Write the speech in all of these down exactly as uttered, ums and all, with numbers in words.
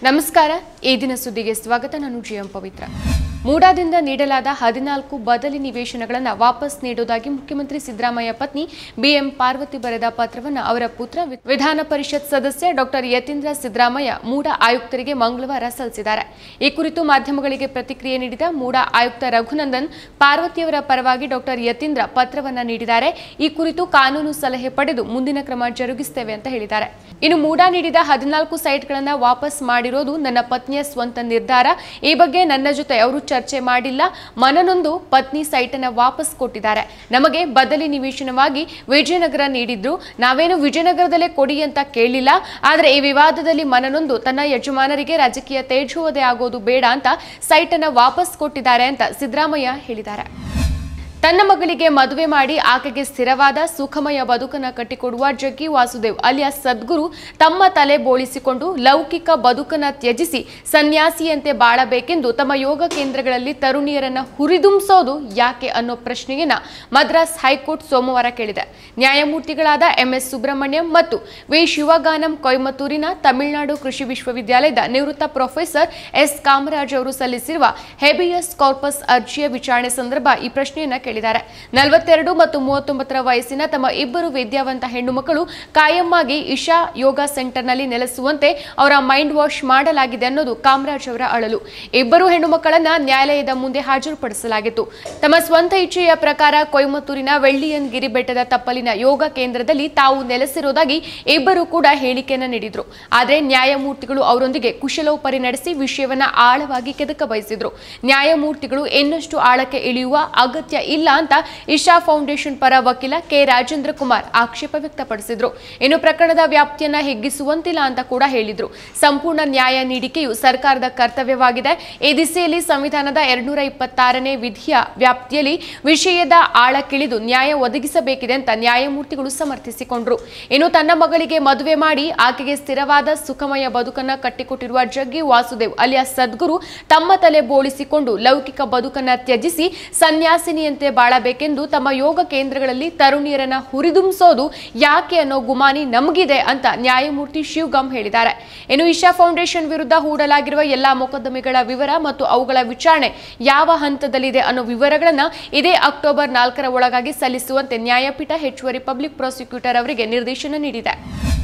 ನಮಸ್ಕಾರ ಈ ದಿನ ಸುದ್ದಿಗೆ ಸ್ವಾಗತ ನಾನು ಜಿಎಂ ಪವಿತ್ರ ಮೂಡಾದಿಂದ ನೀಡಲಾದ ಹದಿನಾಲ್ಕು ಬದಲಿ ನಿವೇಶನಗಳನ್ನು ವಾಪಸ್ ನೀಡುವುದಾಗಿ ಮುಖ್ಯಮಂತ್ರಿ ಸಿದ್ದರಾಮಯ್ಯ ಪತ್ನಿ ಬಿಎಂ ಪಾರ್ವತಿ ಬರೆದ ಪತ್ರವನ್ನು ಅವರ ಪುತ್ರ ವಿಧಾನ ಪರಿಷತ್ ಸದಸ್ಯ ಡಾಕ್ಟರ್ ಯತೀಂದ್ರ ಸಿದ್ದರಾಮಯ್ಯ ಮೂಡಾ ಆಯುಕ್ತರಿಗೆ ಮಂಗಳವಾರ ಸಲ್ಲಿಸಿದ್ದಾರೆ। ಈ ಕುರಿತು ಮಾಧ್ಯಮಗಳಿಗೆ ಪ್ರತಿಕ್ರಿಯೆ ನೀಡಿದ ಮೂಡಾ ಆಯುಕ್ತ ರಘುನಂದನ್ ಪಾರ್ವತಿಯವರ ಪರವಾಗಿ ಡಾಕ್ಟರ್ ಯತೀಂದ್ರ ಪತ್ರವನ್ನು ನೀಡಿದ್ದಾರೆ। ಈ ಕುರಿತು ಕಾನೂನು ಸಲಹೆ ಪಡೆದು ಮುಂದಿನ ಕ್ರಮ ಜರುಗಿಸುತ್ತೇವೆ ಅಂತ ಹೇಳಿದ್ದಾರೆ। ಇನ್ನು ಮೂಡಾ ನೀಡಿದ ಹದಿನಾಲ್ಕು ಸೈಟ್ಗಳನ್ನು ವಾಪಸ್ ಮಾಡಿರೋದು ನನ್ನ ಪತ್ನಿಯ ಸ್ವಂತ ನಿರ್ಧಾರ। ಈ ಬಗ್ಗೆ ನನ್ನ ಜೊತೆ ಅವರು ಚರ್ಚೆ ಮಾಡಿಲ್ಲ। ಮನನೊಂದು ಪತ್ನಿ ಸೈಟ್ ಅನ್ನು ವಾಪಸ್ ಕೊಟ್ಟಿದ್ದಾರೆ। ನಮಗೆ ಬದಲಿ ನಿವೇಶನವಾಗಿ ವಿಜಯನಗರ ನೀಡಿದ್ರು, ನಾವೇನು ವಿಜಯನಗರದಲ್ಲೇ ಕೊಡಿ ಅಂತ ಕೇಳಿಲ್ಲ। ಆದರೆ ಈ ವಿವಾದದಲ್ಲಿ ಮನನೊಂದು ತನ್ನ ಯಜಮಾನರಿಗೆ ರಾಜಕೀಯ ತೇಜೋವಧೆ ಆಗೋದು ಬೇಡ ಅಂತ ಸೈಟ್ ಅನ್ನು ವಾಪಸ್ ಕೊಟ್ಟಿದ್ದಾರೆ ಅಂತ ಸಿದ್ದರಾಮಯ್ಯ ಹೇಳಿದ್ದಾರೆ। ತನ್ನ ಮಗಳಿಗೆ ಮದುವೆ ಮಾಡಿ ಆಕೆಗೆ ಸ್ಥಿರವಾದ ಸುಖಮಯ ಬದುಕನ್ನು ಕಟ್ಟಿಕೊಡುವ ಜಗ್ಗಿ ವಾಸುದೇವ್ ಅಲಿಯಾಸ್ ಸದ್ಗುರು ತಮ್ಮ ತಲೆ ಬೋಳಿಸಿಕೊಂಡು ಲೌಕಿಕ ಬದುಕನ್ನು ತ್ಯಜಿಸಿ ಸನ್ಯಾಸಿಯಂತೆ ಬಾಳಬೇಕೆಂದು ತಮ್ಮ ಯೋಗ ಕೇಂದ್ರಗಳಲ್ಲಿ ತರುಣಿಯರನ್ನು ಹುರಿದುಂಬಿಸೋದು ಯಾಕೆ ಅನ್ನೋ ಪ್ರಶ್ನೆಯನ್ನ ಮದ್ರಾಸ್ ಹೈಕೋರ್ಟ್ ಸೋಮವಾರ ಕೇಳಿದೆ। ನ್ಯಾಯಮೂರ್ತಿಗಳಾದ ಎಂಎಸ್ ಸುಬ್ರಹ್ಮಣ್ಯಂ ಮತ್ತು ವಿ ಶಿವಗಾನಂ ಕೊಯಮತ್ತೂರಿನ ತಮಿಳುನಾಡು ಕೃಷಿ ವಿಶ್ವವಿದ್ಯಾಲಯದ ನಿವೃತ್ತ ಪ್ರೊಫೆಸರ್ ಎಸ್ ಕಾಮರಾಜ್ ಅವರು ಸಲ್ಲಿಸಿರುವ ಹೇಬಿಯಸ್ ಕಾರ್ಪಸ್ ಅರ್ಜಿಯ ವಿಚಾರಣೆ ಸಂದರ್ಭ ಈ ಪ್ರಶ್ನೆಯನ್ನ ಕೇಳಿದ್ದಾರೆ। ನಲವತ್ತೆರಡು ಮತ್ತು ಮೂವತ್ತೊಂಬತ್ತರ ವಯಸ್ಸಿನ ತಮ್ಮ ಇಬ್ಬರು ವಿದ್ಯಾವಂತ ಹೆಣ್ಣು ಮಕ್ಕಳು ಕಾಯಮ್ಮಾಗಿ ಇಶಾ ಯೋಗ ಸೆಂಟರ್ನಲ್ಲಿ ನೆಲೆಸುವಂತೆ ಅವರ ಮೈಂಡ್ ವಾಶ್ ಮಾಡಲಾಗಿದೆ ಅನ್ನೋದು ಕಾಮರಾಜ್ ಅವರ ಅಳಲು। ಇಬ್ಬರು ಹೆಣ್ಣು ಮಕ್ಕಳನ್ನ ನ್ಯಾಯಾಲಯದ ಮುಂದೆ ಹಾಜರುಪಡಿಸಲಾಗಿತ್ತು। ತಮ್ಮ ಸ್ವಂತ ಇಚ್ಛೆಯ ಪ್ರಕಾರ ಕೊಯಮತ್ತೂರಿನ ವೆಳ್ಳಿಯನ್ ಗಿರಿ ಬೆಟ್ಟದ ತಪ್ಪಲಿನ ಯೋಗ ಕೇಂದ್ರದಲ್ಲಿ ತಾವು ನೆಲೆಸಿರುವುದಾಗಿ ಇಬ್ಬರು ಕೂಡ ಹೇಳಿಕೆಯನ್ನು ನೀಡಿದ್ರು। ಆದರೆ ನ್ಯಾಯಮೂರ್ತಿಗಳು ಅವರೊಂದಿಗೆ ಕುಶಲೋಪರಿ ನಡೆಸಿ ವಿಷಯವನ್ನ ಆಳವಾಗಿ ಕೆದಕ ಬಯಸಿದ್ರು। ನ್ಯಾಯಮೂರ್ತಿಗಳು ಇನ್ನಷ್ಟು ಆಳಕ್ಕೆ ಇಳಿಯುವ ಅಗತ್ಯ ಇಲ್ಲ ಅಂತ ಇಶಾ ಫೌಂಡೇಶನ್ ಪರ ವಕೀಲ ಕೆ ರಾಜೇಂದ್ರ ಕುಮಾರ್ ಆಕ್ಷೇಪ ವ್ಯಕ್ತಪಡಿಸಿದ್ರು। ಇನ್ನು ಪ್ರಕರಣದ ವ್ಯಾಪ್ತಿಯನ್ನ ಹಿಗ್ಗಿಸುವಂತಿಲ್ಲ ಅಂತ ಕೂಡ ಹೇಳಿದ್ರು। ಸಂಪೂರ್ಣ ನ್ಯಾಯ ನೀಡಿಕೆಯು ಸರ್ಕಾರದ ಕರ್ತವ್ಯವಾಗಿದೆ। ಈ ದಿಸೆಯಲ್ಲಿ ಸಂವಿಧಾನದ ಎರಡ್ನೂರ ಇಪ್ಪತ್ತಾರನೇ ವಿಧಿಯ ವ್ಯಾಪ್ತಿಯಲ್ಲಿ ವಿಷಯದ ಆಳಕ್ಕಿಳಿದು ನ್ಯಾಯ ಒದಗಿಸಬೇಕಿದೆ ಅಂತ ನ್ಯಾಯಮೂರ್ತಿಗಳು ಸಮರ್ಥಿಸಿಕೊಂಡ್ರು। ಇನ್ನು ತನ್ನ ಮಗಳಿಗೆ ಮದುವೆ ಮಾಡಿ ಆಕೆಗೆ ಸ್ಥಿರವಾದ ಸುಖಮಯ ಬದುಕನ್ನ ಕಟ್ಟಿಕೊಟ್ಟಿರುವ ಜಗ್ಗಿ ವಾಸುದೇವ್ ಅಲಿಯಾಸ್ ಸದ್ಗುರು ತಮ್ಮ ತಲೆ ಬೋಳಿಸಿಕೊಂಡು ಲೌಕಿಕ ಬದುಕನ್ನ ತ್ಯಜಿಸಿ ಸನ್ಯಾಸಿನಿಯಂತೆ ಬಾಳಬೇಕೆಂದು ತಮ್ಮ ಯೋಗ ಕೇಂದ್ರಗಳಲ್ಲಿ ತರುಣಿಯರನ್ನ ಹುರಿದುಂಬಿಸೋದು ಯಾಕೆ ಅನ್ನೋ ಗುಮಾನಿ ನಮಗಿದೆ ಅಂತ ನ್ಯಾಯಮೂರ್ತಿ ಶಿವಗಾಮ್ ಹೇಳಿದ್ದಾರೆ। ಇನ್ನು ಇಶಾ ಫೌಂಡೇಶನ್ ವಿರುದ್ಧ ಹೂಡಲಾಗಿರುವ ಎಲ್ಲಾ ಮೊಕದ್ದಮೆಗಳ ವಿವರ ಮತ್ತು ಅವುಗಳ ವಿಚಾರಣೆ ಯಾವ ಹಂತದಲ್ಲಿದೆ ಅನ್ನೋ ವಿವರಗಳನ್ನ ಇದೇ ಅಕ್ಟೋಬರ್ ನಾಲ್ಕರ ಒಳಗಾಗಿ ಸಲ್ಲಿಸುವಂತೆ ನ್ಯಾಯಪೀಠ ಹೆಚ್ಚುವರಿ ಪಬ್ಲಿಕ್ ಪ್ರಾಸಿಕ್ಯೂಟರ್ ಅವರಿಗೆ ನಿರ್ದೇಶನ ನೀಡಿದೆ।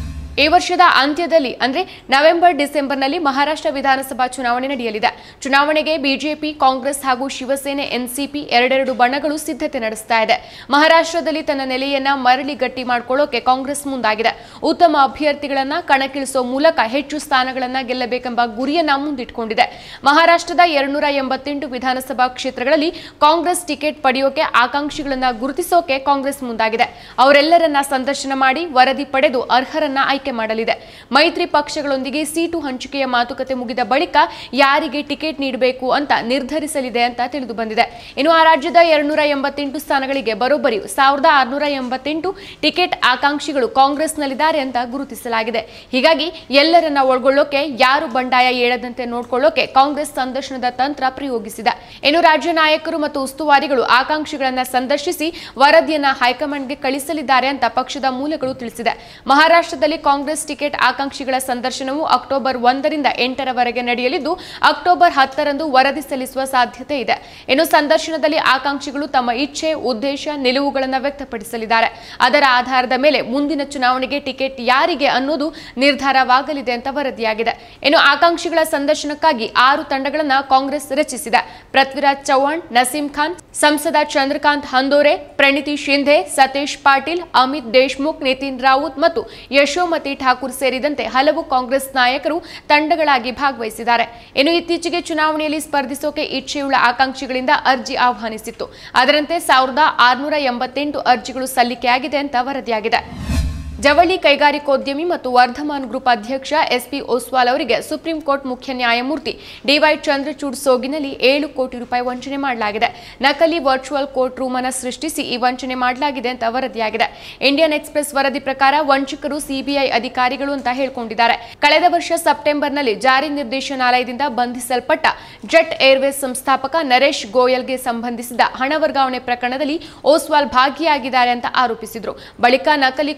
ಈ ವರ್ಷದ ಅಂತ್ಯದಲ್ಲಿ ಅಂದ್ರೆ ನವೆಂಬರ್ ಡಿಸೆಂಬರ್ನಲ್ಲಿ ಮಹಾರಾಷ್ಟ್ರ ವಿಧಾನಸಭಾ ಚುನಾವಣೆ ನಡೆಯಲಿದೆ। ಚುನಾವಣೆಗೆ ಬಿಜೆಪಿ, ಕಾಂಗ್ರೆಸ್ ಹಾಗೂ ಶಿವಸೇನೆ ಎನ್ಸಿಪಿ ಎರಡೆರಡು ಬಣಗಳು ಸಿದ್ಧತೆ ನಡೆಸ್ತಾ ಇದೆ। ಮಹಾರಾಷ್ಟ್ರದಲ್ಲಿ ತನ್ನ ನೆಲೆಯನ್ನ ಮರಳಿ ಗಟ್ಟಿ ಮಾಡಿಕೊಳ್ಳೋಕೆ ಕಾಂಗ್ರೆಸ್ ಮುಂದಾಗಿದೆ। ಉತ್ತಮ ಅಭ್ಯರ್ಥಿಗಳನ್ನ ಕಣಕ್ಕಿಳಿಸೋ ಮೂಲಕ ಹೆಚ್ಚು ಸ್ಥಾನಗಳನ್ನ ಗೆಲ್ಲಬೇಕೆಂಬ ಗುರಿಯನ್ನ ಮುಂದಿಟ್ಟುಕೊಂಡಿದೆ। ಮಹಾರಾಷ್ಟ್ರದ ಎರಡ್ನೂರ ಎಂಬತ್ತೆಂಟು ವಿಧಾನಸಭಾ ಕ್ಷೇತ್ರಗಳಲ್ಲಿ ಕಾಂಗ್ರೆಸ್ ಟಿಕೆಟ್ ಪಡೆಯೋಕೆ ಆಕಾಂಕ್ಷಿಗಳನ್ನ ಗುರುತಿಸೋಕೆ ಕಾಂಗ್ರೆಸ್ ಮುಂದಾಗಿದೆ। ಅವರೆಲ್ಲರನ್ನ ಸಂದರ್ಶನ ಮಾಡಿ ವರದಿ ಪಡೆದು ಅರ್ಹರನ್ನ ಆಯ್ಕೆ ಮಾಡಲಿದೆ। ಮೈತ್ರಿ ಪಕ್ಷಗಳೊಂದಿಗೆ ಸೀಟು ಹಂಚಿಕೆಯ ಮಾತುಕತೆ ಮುಗಿದ ಬಳಿಕ ಯಾರಿಗೆ ಟಿಕೆಟ್ ನೀಡಬೇಕು ಅಂತ ನಿರ್ಧರಿಸಲಿದೆ ಅಂತ ತಿಳಿದು ಬಂದಿದೆ। ಇನ್ನು ಆ ರಾಜ್ಯದ ಎರಡ್ನೂರ ಎಂಬತ್ತೆಂಟು ಸ್ಥಾನಗಳಿಗೆ ಬರೋಬ್ಬರಿ ಸಾವಿರದ ಆರುನೂರ ಎಂಬತ್ತೆಂಟು ಟಿಕೆಟ್ ಆಕಾಂಕ್ಷಿಗಳು ಕಾಂಗ್ರೆಸ್ನಲ್ಲಿದ್ದಾರೆ ಅಂತ ಗುರುತಿಸಲಾಗಿದೆ। ಹೀಗಾಗಿ ಎಲ್ಲರನ್ನ ಒಳಗೊಳ್ಳೋಕೆ ಯಾರು ಬಂಡಾಯ ಏಳದಂತೆ ನೋಡಿಕೊಳ್ಳೋಕೆ ಕಾಂಗ್ರೆಸ್ ಸಂದರ್ಶನದ ತಂತ್ರ ಪ್ರಯೋಗಿಸಿದೆ। ಇನ್ನು ರಾಜ್ಯ ನಾಯಕರು ಮತ್ತು ಉಸ್ತುವಾರಿಗಳು ಆಕಾಂಕ್ಷಿಗಳನ್ನ ಸಂದರ್ಶಿಸಿ ವರದಿಯನ್ನ ಹೈಕಮಾಂಡ್ಗೆ ಕಳಿಸಲಿದ್ದಾರೆ ಅಂತ ಪಕ್ಷದ ಮೂಲಗಳು ತಿಳಿಸಿದೆ। ಮಹಾರಾಷ್ಟ್ರದಲ್ಲಿ ಕಾಂಗ್ರೆಸ್ ಟಿಕೆಟ್ ಆಕಾಂಕ್ಷಿಗಳ ಸಂದರ್ಶನವು ಅಕ್ಟೋಬರ್ ಒಂದರಿಂದ ಎಂಟರವರೆಗೆ ನಡೆಯಲಿದ್ದು ಅಕ್ಟೋಬರ್ ಹತ್ತರಂದು ವರದಿ ಸಲ್ಲಿಸುವ ಸಾಧ್ಯತೆ ಇದೆ। ಇನ್ನು ಸಂದರ್ಶನದಲ್ಲಿ ಆಕಾಂಕ್ಷಿಗಳು ತಮ್ಮ ಇಚ್ಛೆ, ಉದ್ದೇಶ, ನಿಲುವುಗಳನ್ನು ವ್ಯಕ್ತಪಡಿಸಲಿದ್ದಾರೆ। ಅದರ ಆಧಾರದ ಮೇಲೆ ಮುಂದಿನ ಚುನಾವಣೆಗೆ ಟಿಕೆಟ್ ಯಾರಿಗೆ ಅನ್ನೋದು ನಿರ್ಧಾರವಾಗಲಿದೆ ಅಂತ ವರದಿಯಾಗಿದೆ। ಇನ್ನು ಆಕಾಂಕ್ಷಿಗಳ ಸಂದರ್ಶನಕ್ಕಾಗಿ ಆರು ತಂಡಗಳನ್ನು ಕಾಂಗ್ರೆಸ್ ರಚಿಸಿದೆ। ಪೃಥ್ವಿರಾಜ್ ಚೌಹಾಣ್, ನಸೀಂ ಖಾನ್, ಸಂಸದ ಚಂದ್ರಕಾಂತ್ ಹಂದೋರೆ, ಪ್ರಣೀತಿ ಶಿಂಧೆ, ಸತೀಶ್ ಪಾಟೀಲ್, ಅಮಿತ್ ದೇಶ್ಮುಖ್, ನಿತಿನ್ ರಾವುತ್ ಮತ್ತು ಯಶೋಮತಿ ಠಾಕೂರ್ ಸೇರಿದಂತೆ ಹಲವು ಕಾಂಗ್ರೆಸ್ ನಾಯಕರು ತಂಡಗಳಾಗಿ ಭಾಗವಹಿಸಿದ್ದಾರೆ। ಇನ್ನು ಇತ್ತೀಚೆಗೆ ಚುನಾವಣೆಯಲ್ಲಿ ಸ್ಪರ್ಧಿಸೋಕೆ ಇಚ್ಛೆಯುಳ್ಳ ಆಕಾಂಕ್ಷಿಗಳಿಂದ ಅರ್ಜಿ ಆಹ್ವಾನಿಸಿತ್ತು। ಅದರಂತೆ ಸಾವಿರದ ಆರುನೂರ ಎಂಬತ್ತೆಂಟು ಅರ್ಜಿಗಳು ಸಲ್ಲಿಕೆಯಾಗಿದೆ ಅಂತ ವರದಿಯಾಗಿದೆ। ಜವಳಿ ಕೈಗಾರಿಕೋದ್ಯಮಿ ಮತ್ತು ವರ್ಧಮಾನ್ ಗ್ರೂಪ್ ಅಧ್ಯಕ್ಷ ಎಸ್ಪಿ ಓಸ್ವಾಲ್ ಅವರಿಗೆ ಸುಪ್ರೀಂ ಕೋರ್ಟ್ ಮುಖ್ಯ ನ್ಯಾಯಮೂರ್ತಿ ಡಿವೈ ಚಂದ್ರಚೂಡ್ ಸೋಗಿನಲ್ಲಿ ಏಳು ಕೋಟಿ ರೂಪಾಯಿ ವಂಚನೆ ಮಾಡಲಾಗಿದೆ। ನಕಲಿ ವರ್ಚುವಲ್ ಕೋರ್ಟ್ ರೂಮ್ ಅನ್ನು ಸೃಷ್ಟಿಸಿ ಈ ವಂಚನೆ ಮಾಡಲಾಗಿದೆ ಅಂತ ವರದಿಯಾಗಿದೆ। ಇಂಡಿಯನ್ ಎಕ್ಸ್‌ಪ್ರೆಸ್ ವರದಿ ಪ್ರಕಾರ ವಂಚಕರು ಸಿಬಿಐ ಅಧಿಕಾರಿಗಳು ಅಂತ ಹೇಳಿಕೊಂಡಿದ್ದಾರೆ। ಕಳೆದ ವರ್ಷ ಸೆಪ್ಟೆಂಬರ್ನಲ್ಲಿ ಜಾರಿ ನಿರ್ದೇಶನಾಲಯದಿಂದ ಬಂಧಿಸಲ್ಪಟ್ಟ ಜೆಟ್ ಏರ್ವೇಸ್ ಸಂಸ್ಥಾಪಕ ನರೇಶ್ ಗೋಯಲ್ಗೆ ಸಂಬಂಧಿಸಿದ ಹಣ ವರ್ಗಾವಣೆ ಪ್ರಕರಣದಲ್ಲಿ ಓಸ್ವಾಲ್ ಭಾಗಿಯಾಗಿದ್ದಾರೆ ಅಂತ ಆರೋಪಿಸಿದ್ರು। ಬಳಿಕ ನಕಲಿ ಕೋರ್ಟ್ ರೂಮ್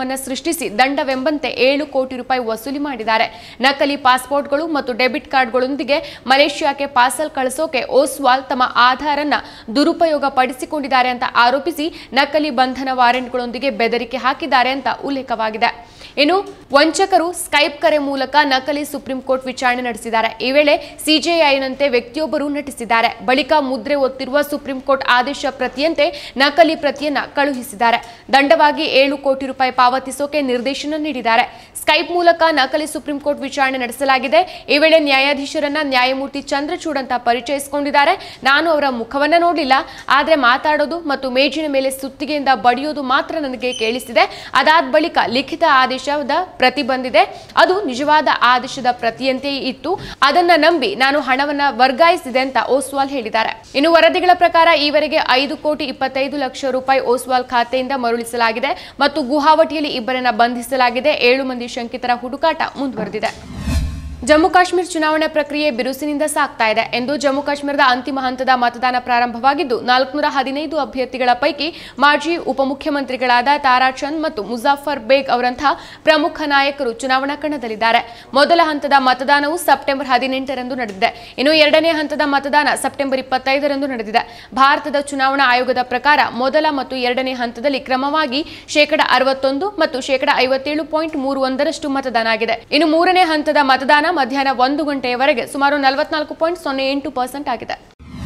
ಅಕ್ರಮವನ್ನು ಸೃಷ್ಟಿಸಿ ದಂಡವೆಂಬಂತೆ ಏಳು ಕೋಟಿ ರೂಪಾಯಿ ವಸೂಲಿ ಮಾಡಿದ್ದಾರೆ. ನಕಲಿ ಪಾಸ್ಪೋರ್ಟ್ಗಳು ಮತ್ತು ಡೆಬಿಟ್ ಕಾರ್ಡ್ಗಳೊಂದಿಗೆ ಮಲೇಷ್ಯಾಕ್ಕೆ ಪಾರ್ಸಲ್ ಕಳಿಸೋಕೆ ಓಸ್ವಾಲ್ ತಮ್ಮ ಆಧಾರ್ ಅನ್ನ ದುರುಪಯೋಗ ಪಡಿಸಿಕೊಂಡಿದ್ದಾರೆ ಅಂತ ಆರೋಪಿಸಿ ನಕಲಿ ಬಂಧನ ವಾರೆಂಟ್ಗಳೊಂದಿಗೆ ಬೆದರಿಕೆ ಹಾಕಿದ್ದಾರೆ ಅಂತ ಉಲ್ಲೇಖವಾಗಿದೆ. ಇನ್ನು ವಂಚಕರು ಸ್ಕೈಪ್ ಕರೆ ಮೂಲಕ ನಕಲಿ ಸುಪ್ರೀಂ ಕೋರ್ಟ್ ವಿಚಾರಣೆ ನಡೆಸಿದ್ದಾರೆ. ಈ ವೇಳೆ ಸಿಜೆಐನಂತೆ ವ್ಯಕ್ತಿಯೊಬ್ಬರು ನಟಿಸಿದ್ದಾರೆ. ಬಳಿಕ ಮುದ್ರೆ ಒತ್ತಿರುವ ಸುಪ್ರೀಂ ಕೋರ್ಟ್ ಆದೇಶ ಪ್ರತಿಯಂತೆ ನಕಲಿ ಪ್ರತಿಯನ್ನ ಕಳುಹಿಸಿದ್ದಾರೆ. ದಂಡವಾಗಿ ಏಳು ಕೋಟಿ ರೂಪಾಯಿ ಪಾವತಿಸೋಕೆ ನಿರ್ದೇಶನ ನೀಡಿದ್ದಾರೆ. ಸ್ಕೈಪ್ ಮೂಲಕ ನಕಲಿ ಸುಪ್ರೀಂ ಕೋರ್ಟ್ ವಿಚಾರಣೆ ನಡೆಸಲಾಗಿದೆ. ಈ ವೇಳೆ ನ್ಯಾಯಾಧೀಶರನ್ನ ನ್ಯಾಯಮೂರ್ತಿ ಚಂದ್ರಚೂಡ್ ಅಂತ ಪರಿಚಯಿಸಿಕೊಂಡಿದ್ದಾರೆ. ನಾನು ಅವರ ಮುಖವನ್ನ ನೋಡಲಿಲ್ಲ, ಆದ್ರೆ ಮಾತಾಡೋದು ಮತ್ತು ಮೇಜಿನ ಮೇಲೆ ಸುತ್ತಿಗೆಯಿಂದ ಬಡಿಯೋದು ಮಾತ್ರ ನನಗೆ ಕೇಳಿಸಿದೆ. ಅದಾದ ಬಳಿಕ ಲಿಖಿತ ಆದೇಶದ ಪ್ರತಿ ಬಂದಿದೆ. ಅದು ನಿಜವಾದ ಆದೇಶದ ಪ್ರತಿಯಂತೆಯೇ ಇತ್ತು. ಅದನ್ನ ನಂಬಿ ನಾನು ಹಣವನ್ನ ವರ್ಗಾಯಿಸಿದೆ ಅಂತ ಓಸ್ವಾಲ್ ಹೇಳಿದ್ದಾರೆ. ಇನ್ನು ವರದಿಗಳ ಪ್ರಕಾರ ಈವರೆಗೆ ಐದು ಕೋಟಿ ಇಪ್ಪತ್ತೈದು ಲಕ್ಷ ರೂಪಾಯಿ ಓಸ್ವಾಲ್ ಖಾತೆಯಿಂದ ಮರಳಿಸಲಾಗಿದೆ ಮತ್ತು ಗುವಾಹಟಿಯಲ್ಲಿ ಇಬ್ಬರನ್ನ ಬಂಧಿಸಲಾಗಿದೆ. ಏಳು ಮಂದಿ ಶಂಕಿತರ ಹುಡುಕಾಟ ಮುಂದುವರೆದಿದೆ. ಜಮ್ಮು ಕಾಶ್ಮೀರ ಚುನಾವಣಾ ಪ್ರಕ್ರಿಯೆ ಬಿರುಸಿನಿಂದ ಸಾಗ್ತಾ ಇದೆ ಎಂದು ಜಮ್ಮು ಕಾಶ್ಮೀರದ ಅಂತಿಮ ಹಂತದ ಮತದಾನ ಪ್ರಾರಂಭವಾಗಿದ್ದು ನಾಲ್ಕುನೂರ ಹದಿನೈದು ಅಭ್ಯರ್ಥಿಗಳ ಪೈಕಿ ಮಾಜಿ ಉಪಮುಖ್ಯಮಂತ್ರಿಗಳಾದ ತಾರಾಚಂದ್ ಮತ್ತು ಮುಜಾಫರ್ ಬೇಗ್ ಅವರಂತಹ ಪ್ರಮುಖ ನಾಯಕರು ಚುನಾವಣಾ ಕಣದಲ್ಲಿದ್ದಾರೆ. ಮೊದಲ ಹಂತದ ಮತದಾನವು ಸೆಪ್ಟೆಂಬರ್ ಹದಿನೆಂಟರಂದು ನಡೆದಿದೆ. ಇನ್ನು ಎರಡನೇ ಹಂತದ ಮತದಾನ ಸೆಪ್ಟೆಂಬರ್ ಇಪ್ಪತ್ತೈದರಂದು ನಡೆದಿದೆ. ಭಾರತದ ಚುನಾವಣಾ ಆಯೋಗದ ಪ್ರಕಾರ ಮೊದಲ ಮತ್ತು ಎರಡನೇ ಹಂತದಲ್ಲಿ ಕ್ರಮವಾಗಿ ಶೇಕಡ ಅರವತ್ತೊಂದು ಮತ್ತು ಶೇಕಡ ಐವತ್ತೇಳು ಪಾಯಿಂಟ್ ಮೂರು ಒಂದರಷ್ಟು ಮತದಾನ ಆಗಿದೆ. ಇನ್ನು ಮೂರನೇ ಹಂತದ ಮತದಾನ ಮಧ್ಯಾಹ್ನ ಒಂದು ಗಂಟೆಯವರೆಗೆ ಸುಮಾರು ನಲವತ್ನಾಲ್ಕು ಪಾಯಿಂಟ್ ಸೊನ್ನೆ ಎಂಟು ಪರ್ಸೆಂಟ್ ಆಗಿದೆ.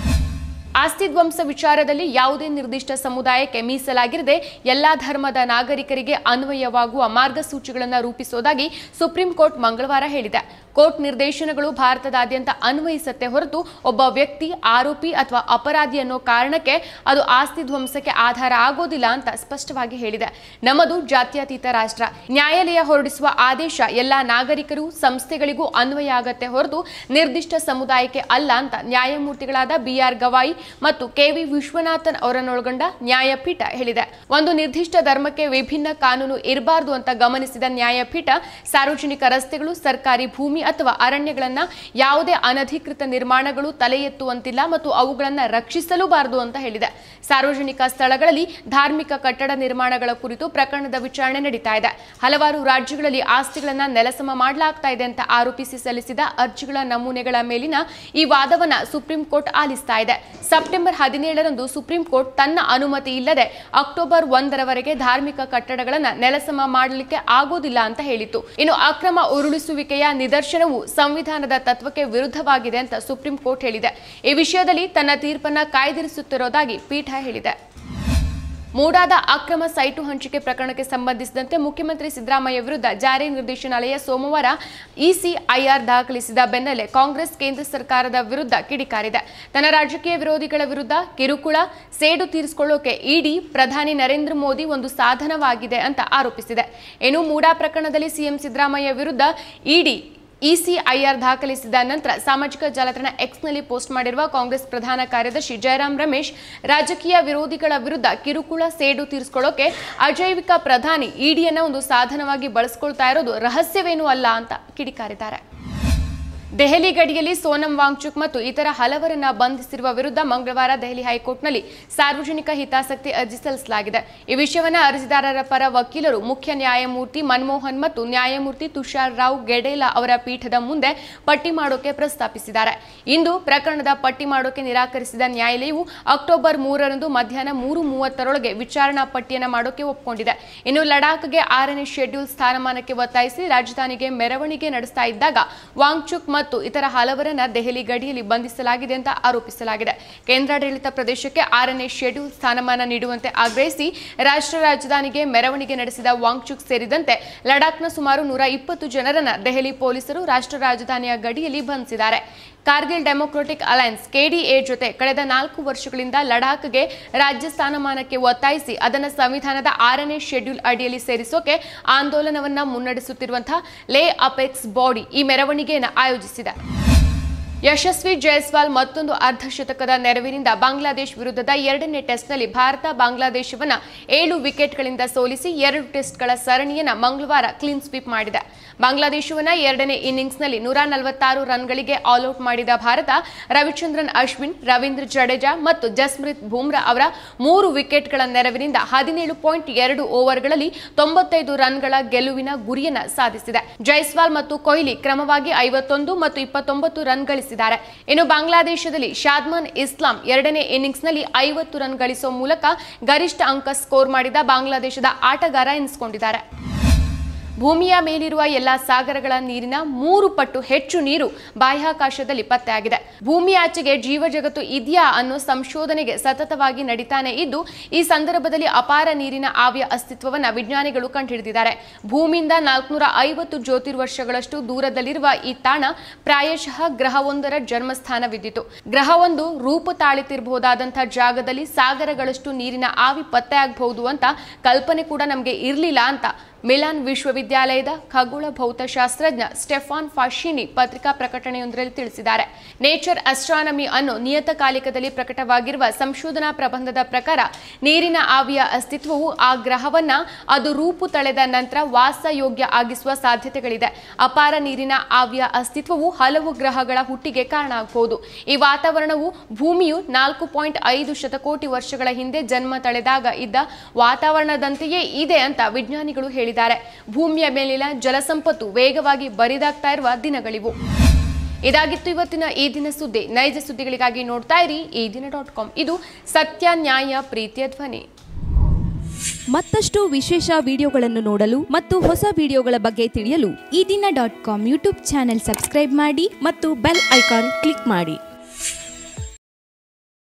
ಆಸ್ತಿ ಧ್ವಂಸ ವಿಚಾರದಲ್ಲಿ ಯಾವುದೇ ನಿರ್ದಿಷ್ಟ ಸಮುದಾಯಕ್ಕೆ ಮೀಸಲಾಗಿರದೆ ಎಲ್ಲಾ ಧರ್ಮದ ನಾಗರಿಕರಿಗೆ ಅನ್ವಯವಾಗುವ ಮಾರ್ಗಸೂಚಿಗಳನ್ನು ರೂಪಿಸುವುದಾಗಿ ಸುಪ್ರೀಂ ಕೋರ್ಟ್ ಮಂಗಳವಾರ ಹೇಳಿದೆ. ಕೋರ್ಟ್ ನಿರ್ದೇಶನಗಳು ಭಾರತದಾದ್ಯಂತ ಅನ್ವಯಿಸುತ್ತೆ ಹೊರತು ಒಬ್ಬ ವ್ಯಕ್ತಿ ಆರೋಪಿ ಅಥವಾ ಅಪರಾಧಿ ಅನ್ನೋ ಕಾರಣಕ್ಕೆ ಅದು ಆಸ್ತಿ ಧ್ವಂಸಕ್ಕೆ ಆಧಾರ ಆಗೋದಿಲ್ಲ ಅಂತ ಸ್ಪಷ್ಟವಾಗಿ ಹೇಳಿದೆ. ನಮ್ಮದು ಜಾತ್ಯತೀತ ರಾಷ್ಟ್ರ. ನ್ಯಾಯಾಲಯ ಹೊರಡಿಸುವ ಆದೇಶ ಎಲ್ಲಾ ನಾಗರಿಕರು ಸಂಸ್ಥೆಗಳಿಗೂ ಅನ್ವಯ ಆಗತ್ತೆ ಹೊರತು ನಿರ್ದಿಷ್ಟ ಸಮುದಾಯಕ್ಕೆ ಅಲ್ಲ ಅಂತ ನ್ಯಾಯಮೂರ್ತಿಗಳಾದ ಬಿ ಆರ್ ಗವಾಯಿ ಮತ್ತು ಕೆ ವಿ ವಿಶ್ವನಾಥನ್ ಅವರನ್ನೊಳಗೊಂಡ ನ್ಯಾಯಪೀಠ ಹೇಳಿದೆ. ಒಂದು ನಿರ್ದಿಷ್ಟ ಧರ್ಮಕ್ಕೆ ವಿಭಿನ್ನ ಕಾನೂನು ಇರಬಾರದು ಅಂತ ಗಮನಿಸಿದ ನ್ಯಾಯಪೀಠ ಸಾರ್ವಜನಿಕ ರಸ್ತೆಗಳು, ಸರ್ಕಾರಿ ಭೂಮಿ ಅಥವಾ ಅರಣ್ಯಗಳನ್ನ ಯಾವುದೇ ಅನಧಿಕೃತ ನಿರ್ಮಾಣಗಳು ತಲೆ ಎತ್ತುವಂತಿಲ್ಲ ಮತ್ತು ಅವುಗಳನ್ನು ರಕ್ಷಿಸಲೂಬಾರದು ಅಂತ ಹೇಳಿದೆ. ಸಾರ್ವಜನಿಕ ಸ್ಥಳಗಳಲ್ಲಿ ಧಾರ್ಮಿಕ ಕಟ್ಟಡ ನಿರ್ಮಾಣಗಳ ಕುರಿತು ಪ್ರಕರಣದ ವಿಚಾರಣೆ ನಡೀತಾ ಇದೆ. ಹಲವಾರು ರಾಜ್ಯಗಳಲ್ಲಿ ಆಸ್ತಿಗಳನ್ನ ನೆಲಸಮ ಮಾಡಲಾಗ್ತಾ ಇದೆ ಅಂತ ಆರೋಪಿಸಿ ಸಲ್ಲಿಸಿದ ಅರ್ಜಿಗಳ ನಮೂನೆಗಳ ಮೇಲಿನ ಈ ವಾದವನ್ನ ಸುಪ್ರೀಂ ಕೋರ್ಟ್ ಆಲಿಸ್ತಾ ಇದೆ. ಸೆಪ್ಟೆಂಬರ್ ಹದಿನೇಳರಂದು ಸುಪ್ರೀಂ ಕೋರ್ಟ್ ತನ್ನ ಅನುಮತಿ ಇಲ್ಲದೆ ಅಕ್ಟೋಬರ್ ಒಂದರವರೆಗೆ ಧಾರ್ಮಿಕ ಕಟ್ಟಡಗಳನ್ನು ನೆಲಸಮ ಮಾಡಲಿಕ್ಕೆ ಆಗೋದಿಲ್ಲ ಅಂತ ಹೇಳಿತ್ತು. ಇನ್ನು ಅಕ್ರಮ ಉರುಳಿಸುವಿಕೆಯ ನಿದರ್ಶನವು ಸಂವಿಧಾನದ ತತ್ವಕ್ಕೆ ವಿರುದ್ಧವಾಗಿದೆ ಅಂತ ಸುಪ್ರೀಂ ಕೋರ್ಟ್ ಹೇಳಿದೆ. ಈ ವಿಷಯದಲ್ಲಿ ತನ್ನ ತೀರ್ಪನ್ನ ಕಾಯ್ದಿರಿಸುತ್ತಿರುವುದಾಗಿ ಪೀಠ ಹೇಳಿದೆ. ಮೂಡಾದ ಅಕ್ರಮ ಸೈಟು ಹಂಚಿಕೆ ಪ್ರಕರಣಕ್ಕೆ ಸಂಬಂಧಿಸಿದಂತೆ ಮುಖ್ಯಮಂತ್ರಿ ಸಿದ್ದರಾಮಯ್ಯ ವಿರುದ್ಧ ಜಾರಿ ನಿರ್ದೇಶನಾಲಯ ಸೋಮವಾರ ಇಸಿಐಆರ್ ದಾಖಲಿಸಿದ ಬೆನ್ನಲ್ಲೇ ಕಾಂಗ್ರೆಸ್ ಕೇಂದ್ರ ಸರ್ಕಾರದ ವಿರುದ್ಧ ಕಿಡಿಕಾರಿದೆ. ತನ್ನ ರಾಜಕೀಯ ವಿರೋಧಿಗಳ ವಿರುದ್ಧ ಕಿರುಕುಳ, ಸೇಡು ತೀರಿಸಿಕೊಳ್ಳೋಕೆ ಇಡಿ ಪ್ರಧಾನಿ ನರೇಂದ್ರ ಮೋದಿ ಒಂದು ಸಾಧನವಾಗಿದೆ ಅಂತ ಆರೋಪಿಸಿದೆ. ಇನ್ನು ಮೂಡಾ ಪ್ರಕರಣದಲ್ಲಿ ಸಿಎಂ ಸಿದ್ದರಾಮಯ್ಯ ವಿರುದ್ಧ ಇಡಿ ಇಸಿಐಆರ್ ದಾಖಲಿಸಿದ ನಂತರ ಸಾಮಾಜಿಕ ಜಾಲತಾಣ ಎಕ್ಸ್ನಲ್ಲಿ ಪೋಸ್ಟ್ ಮಾಡಿರುವ ಕಾಂಗ್ರೆಸ್ ಪ್ರಧಾನ ಕಾರ್ಯದರ್ಶಿ ಜಯರಾಮ್ ರಮೇಶ್, ರಾಜಕೀಯ ವಿರೋಧಿಗಳ ವಿರುದ್ಧ ಕಿರುಕುಳ, ಸೇಡು ತೀರಿಸಿಕೊಳ್ಳೋಕೆ ಅಜೈವಿಕ ಪ್ರಧಾನಿ ಇಡಿಯನ್ನ ಒಂದು ಸಾಧನವಾಗಿ ಬಳಸಿಕೊಳ್ತಾ ಇರೋದು ರಹಸ್ಯವೇನೂ ಅಲ್ಲ ಅಂತ ಕಿಡಿಕಾರಿದ್ದಾರೆ. ದೆಹಲಿ ಗಡಿಯಲ್ಲಿ ಸೋನಂ ವಾಂಗ್ಚುಕ್ ಮತ್ತು ಇತರ ಹಲವರನ್ನ ಬಂಧಿಸಿರುವ ವಿರುದ್ಧ ಮಂಗಳವಾರ ದೆಹಲಿ ಹೈಕೋರ್ಟ್ನಲ್ಲಿ ಸಾರ್ವಜನಿಕ ಹಿತಾಸಕ್ತಿ ಅರ್ಜಿ ಸಲ್ಲಿಸಲಾಗಿದೆ. ಈ ವಿಷಯವನ್ನು ಅರ್ಜಿದಾರರ ಪರ ವಕೀಲರು ಮುಖ್ಯ ನ್ಯಾಯಮೂರ್ತಿ ಮನಮೋಹನ್ ಮತ್ತು ನ್ಯಾಯಮೂರ್ತಿ ತುಷಾರ್ ರಾವ್ ಗೆಡೇಲಾ ಅವರ ಪೀಠದ ಮುಂದೆ ಪಟ್ಟಿ ಮಾಡೋಕೆ ಪ್ರಸ್ತಾಪಿಸಿದ್ದಾರೆ. ಇಂದು ಪ್ರಕರಣದ ಪಟ್ಟಿ ಮಾಡೋಕೆ ನಿರಾಕರಿಸಿದ ನ್ಯಾಯಾಲಯವು ಅಕ್ಟೋಬರ್ ಮೂರರಂದು ಮಧ್ಯಾಹ್ನ ಮೂರು ಮೂವತ್ತರೊಳಗೆ ವಿಚಾರಣಾ ಪಟ್ಟಿಯನ್ನು ಮಾಡೋಕೆ ಒಪ್ಪಿಕೊಂಡಿದೆ. ಇನ್ನು ಲಡಾಖ್ಗೆ ಆರನೇ ಶೆಡ್ಯೂಲ್ ಸ್ಥಾನಮಾನಕ್ಕೆ ಒತ್ತಾಯಿಸಿ ರಾಜಧಾನಿಗೆ ಮೆರವಣಿಗೆ ನಡೆಸ್ತಾ ಇದ್ದಾಗ ವಾಂಗ್ಚುಕ್ ಮತ್ತು ಇತರ ಹಲವರನ್ನ ದೆಹಲಿ ಗಡಿಯಲ್ಲಿ ಬಂಧಿಸಲಾಗಿದೆ ಅಂತ ಆರೋಪಿಸಲಾಗಿದೆ. ಕೇಂದ್ರಾಡಳಿತ ಪ್ರದೇಶಕ್ಕೆ ಆರನೇ ಶೆಡ್ಯೂಲ್ ಸ್ಥಾನಮಾನ ನೀಡುವಂತೆ ಆಗ್ರಹಿಸಿ ರಾಷ್ಟ್ರ ರಾಜಧಾನಿಗೆ ಮೆರವಣಿಗೆ ನಡೆಸಿದ ವಾಂಗ್ಚುಕ್ ಸೇರಿದಂತೆ ಲಡಾಖ್ನ ಸುಮಾರು ನೂರ ಇಪ್ಪತ್ತು ಜನರನ್ನ ದೆಹಲಿ ಪೊಲೀಸರು ರಾಷ್ಟ್ರ ರಾಜಧಾನಿಯ ಗಡಿಯಲ್ಲಿ ಬಂಧಿಸಿದ್ದಾರೆ. ಕಾರ್ಗಿಲ್ ಡೆಮೊಕ್ರಾಟಿಕ್ ಅಲಯನ್ಸ್ ಕೆಡಿಎ ಜೊತೆ ಕಳೆದ ನಾಲ್ಕು ವರ್ಷಗಳಿಂದ ಲಡಾಖ್ಗೆ ರಾಜ್ಯ ಸ್ಥಾನಮಾನಕ್ಕೆ ಒತ್ತಾಯಿಸಿ ಅದನ್ನು ಸಂವಿಧಾನದ ಆರನೇ ಶೆಡ್ಯೂಲ್ ಅಡಿಯಲ್ಲಿ ಸೇರಿಸೋಕೆ ಆಂದೋಲನವನ್ನ ಮುನ್ನಡೆಸುತ್ತಿರುವಂತಹ ಲೇ ಅಪೆಕ್ಸ್ ಬಾಡಿ ಈ ಮೆರವಣಿಗೆಯನ್ನು ಆಯೋಜಿಸಿದೆ. ಯಶಸ್ವಿ ಜೈಸ್ವಾಲ್ ಮತ್ತೊಂದು ಅರ್ಧಶತಕದ ನೆರವಿನಿಂದ ಬಾಂಗ್ಲಾದೇಶ ವಿರುದ್ಧದ ಎರಡನೇ ಟೆಸ್ಟ್ನಲ್ಲಿ ಭಾರತ ಬಾಂಗ್ಲಾದೇಶವನ್ನು ಏಳು ವಿಕೆಟ್ಗಳಿಂದ ಸೋಲಿಸಿ ಎರಡು ಟೆಸ್ಟ್ಗಳ ಸರಣಿಯನ್ನು ಮಂಗಳವಾರ ಕ್ಲೀನ್ ಸ್ವೀಪ್ ಮಾಡಿದೆ. ಬಾಂಗ್ಲಾದೇಶವನ್ನು ಎರಡನೇ ಇನ್ನಿಂಗ್ಸ್ನಲ್ಲಿ ನೂರ ನಲವತ್ತಾರು ರನ್ಗಳಿಗೆ ಆಲ್ಔಟ್ ಮಾಡಿದ ಭಾರತ ರವಿಚಂದ್ರನ್ ಅಶ್ವಿನ್, ರವೀಂದ್ರ ಜಡೇಜಾ ಮತ್ತು ಜಸ್ಪ್ರೀತ್ ಬುಮ್ರಾ ಅವರ ಮೂರು ವಿಕೆಟ್ಗಳ ನೆರವಿನಿಂದ ಹದಿನೇಳು ಪಾಯಿಂಟ್ ಎರಡು ಓವರ್ಗಳಲ್ಲಿ ತೊಂಬತ್ತೈದು ರನ್ಗಳ ಗೆಲುವಿನ ಗುರಿಯನ್ನು ಸಾಧಿಸಿದೆ. ಜೈಸ್ವಾಲ್ ಮತ್ತು ಕೊಹ್ಲಿ ಕ್ರಮವಾಗಿ ಐವತ್ತೊಂದು ಮತ್ತು ಇಪ್ಪತ್ತೊಂಬತ್ತು ರನ್ ಗಳಿಸಿದ್ದಾರೆ. ಇನ್ನು ಬಾಂಗ್ಲಾದೇಶದಲ್ಲಿ ಶಾದ್ಮನ್ ಇಸ್ಲಾಂ ಎರಡನೇ ಇನ್ನಿಂಗ್ಸ್ನಲ್ಲಿ ಐವತ್ತು ರನ್ ಗಳಿಸುವ ಮೂಲಕ ಗರಿಷ್ಠ ಅಂಕ ಸ್ಕೋರ್ ಮಾಡಿದ ಬಾಂಗ್ಲಾದೇಶದ ಆಟಗಾರ ಎನಿಸಿಕೊಂಡಿದ್ದಾರೆ. ಭೂಮಿಯ ಮೇಲಿರುವ ಎಲ್ಲಾ ಸಾಗರಗಳ ನೀರಿನ ಮೂರು ಪಟ್ಟು ಹೆಚ್ಚು ನೀರು ಬಾಹ್ಯಾಕಾಶದಲ್ಲಿ ಪತ್ತೆಯಾಗಿದೆ. ಭೂಮಿಯಾಚೆಗೆ ಜೀವ ಜಗತ್ತು ಇದೆಯಾ ಅನ್ನೋ ಸಂಶೋಧನೆಗೆ ಸತತವಾಗಿ ನಡೀತಾನೆ ಇದ್ದು, ಈ ಸಂದರ್ಭದಲ್ಲಿ ಅಪಾರ ನೀರಿನ ಆವಿಯ ಅಸ್ತಿತ್ವವನ್ನು ವಿಜ್ಞಾನಿಗಳು ಕಂಡುಹಿಡಿದಿದ್ದಾರೆ. ಭೂಮಿಯಿಂದ ನಾಲ್ಕುನೂರ ಐವತ್ತು ಜ್ಯೋತಿರ್ವರ್ಷಗಳಷ್ಟು ದೂರದಲ್ಲಿರುವ ಈ ತಾಣ ಪ್ರಾಯಶಃ ಗ್ರಹವೊಂದರ ಜನ್ಮಸ್ಥಾನವಿದ್ದಿತು. ಗ್ರಹವೊಂದು ರೂಪು ತಾಳಿತಿರಬಹುದಾದಂತಹ ಜಾಗದಲ್ಲಿ ಸಾಗರಗಳಷ್ಟು ನೀರಿನ ಆವಿ ಪತ್ತೆಯಾಗಬಹುದು ಅಂತ ಕಲ್ಪನೆ ಕೂಡ ನಮಗೆ ಇರಲಿಲ್ಲ ಅಂತ ಮಿಲಾನ್ ವಿಶ್ವವಿದ್ಯಾಲಯದ ಖಗೋಳ ಭೌತಶಾಸ್ತ್ರಜ್ಞ ಸ್ಟೆಫಾನ್ ಫಾಶಿನಿ ಪತ್ರಿಕಾ ಪ್ರಕಟಣೆಯೊಂದರಲ್ಲಿ ತಿಳಿಸಿದ್ದಾರೆ. ನೇಚರ್ ಆಸ್ಟ್ರಾನಮಿ ಅನ್ನೋ ನಿಯತಕಾಲಿಕದಲ್ಲಿ ಪ್ರಕಟವಾಗಿರುವ ಸಂಶೋಧನಾ ಪ್ರಬಂಧದ ಪ್ರಕಾರ ನೀರಿನ ಆವಿಯ ಅಸ್ತಿತ್ವವು ಆ ಗ್ರಹವನ್ನ ಅದು ರೂಪು ತಳೆದ ನಂತರ ವಾಸಯೋಗ್ಯ ಆಗಿಸುವ ಸಾಧ್ಯತೆಗಳಿದೆ. ಅಪಾರ ನೀರಿನ ಆವಿಯ ಅಸ್ತಿತ್ವವು ಹಲವು ಗ್ರಹಗಳ ಹುಟ್ಟಿಗೆ ಕಾರಣ ಆಗಬಹುದು. ಈ ವಾತಾವರಣವು ಭೂಮಿಯು ನಾಲ್ಕು ಪಾಯಿಂಟ್ ಐದು ಶತಕೋಟಿ ವರ್ಷಗಳ ಹಿಂದೆ ಜನ್ಮ ತಳೆದಾಗ ಇದ್ದ ವಾತಾವರಣದಂತೆಯೇ ಇದೆ ಅಂತ ವಿಜ್ಞಾನಿಗಳು ಹೇಳಿದ್ದಾರೆ. ಭೂಮಿಯ ಮೇಲಿನ ಜಲಸಂಪತ್ತು ವೇಗವಾಗಿ ಬರಿದಾಗ್ತಾ ಇರುವ ದಿನಗಳಿವು. ಇದಾಗಿತ್ತು ಇವತ್ತಿನ ಈ ದಿನ ಸುದ್ದಿ. ನೈಜ ಸುದ್ದಿಗಳಿಗಾಗಿ ನೋಡ್ತಾ ಇರಿ ಈ ದಿನ ಡಾಟ್ ಕಾಮ್. ಇದು ಸತ್ಯ, ನ್ಯಾಯ, ಪ್ರೀತಿಯ ಧ್ವನಿ. ಮತ್ತಷ್ಟು ವಿಶೇಷ ವಿಡಿಯೋಗಳನ್ನು ನೋಡಲು ಮತ್ತು ಹೊಸ ವಿಡಿಯೋಗಳ ಬಗ್ಗೆ ತಿಳಿಯಲು Ee Dina dot com YouTube channel subscribe ಮಾಡಿ ಮತ್ತು ಬೆಲ್ ಐಕಾನ್ ಕ್ಲಿಕ್ ಮಾಡಿ.